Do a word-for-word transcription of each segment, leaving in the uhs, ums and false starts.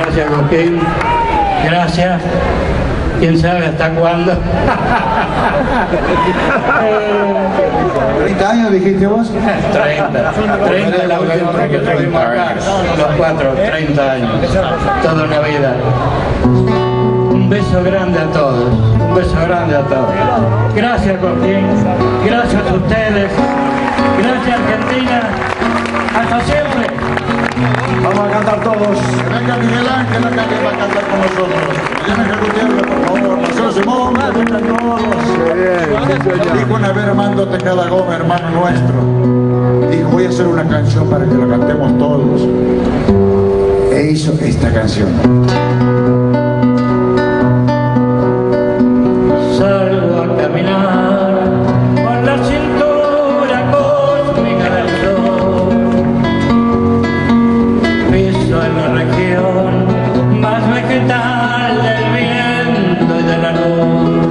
Gracias, Joaquín. Gracias. ¿Quién sabe hasta cuándo? ¿treinta años dijiste vos? treinta. treinta es la última vez que estuvimos acá. Los cuatro, treinta años. Toda una vida. Un beso grande a todos. Un beso grande a todos. Gracias, Joaquín. Gracias a ustedes. Gracias, Argentina. Hasta siempre. Vamos a cantar todos. Que venga Miguel Ángel acá que va a cantar con nosotros. Viene Gutiérrez, por favor. Marcelo Simón, que vengan todos. Dijo una vez Armando Tejada Gómez, hermano nuestro. Dijo, voy a hacer una canción para que la cantemos todos. E hizo esta canción. Salgo a caminar con la cintura cósmica del sol. Piso en la región más vegetal del viento y de la luz.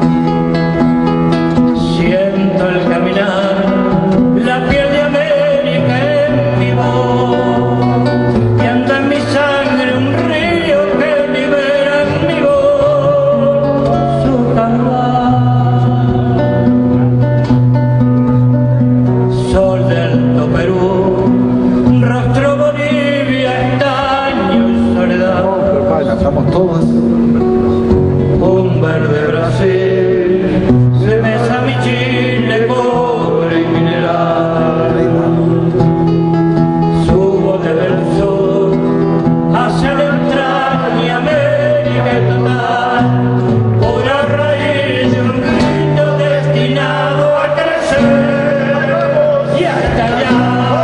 Siento el caminar, la piel de América en mi voz. Y anda en mi sangre un río que libera en mi voz su caudal. Sol del Alto Perú, rostro Bolivia, estaño y soledad. Cantamos todos. Un verde Brasil, se besa mi Chile pobre y mineral. Subo desde el sur hacia la entraña América total, por a raíz de un grito destinado a crecer y hasta allá.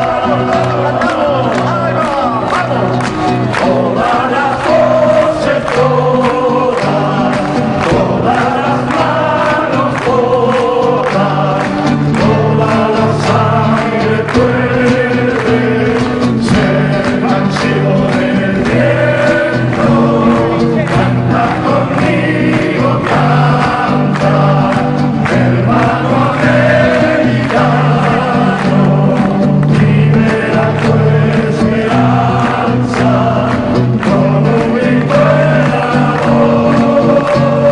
Todas las voces, todas, todas las manos, todas, toda la sangre puede ser canción en el viento. Canta conmigo, canta, hermano americano, libera tu esperanza con un grito en la voz.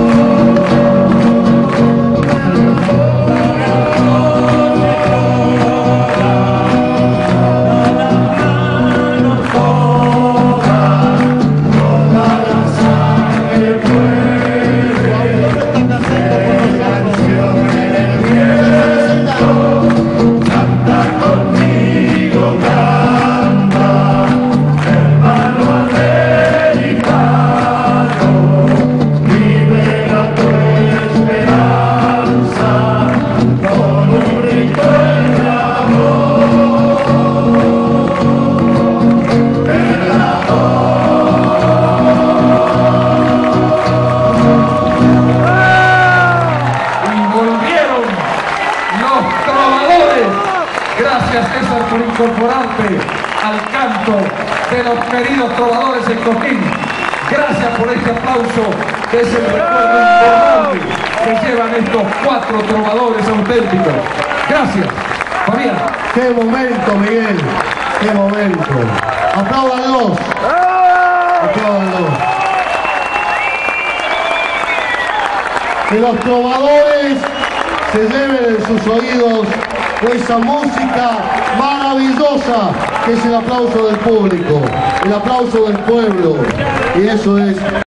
Gracias, César, por incorporarte al canto de los queridos trovadores en Coquín. Gracias por este aplauso, que es el recuerdo importante que llevan estos cuatro trovadores auténticos. Gracias, Fabián. ¡Qué momento, Miguel! ¡Qué momento! ¡Apláudanlos! ¡Apláudanlos! Que los trovadores se lleven en sus oídos esa música maravillosa que es el aplauso del público, el aplauso del pueblo, y eso es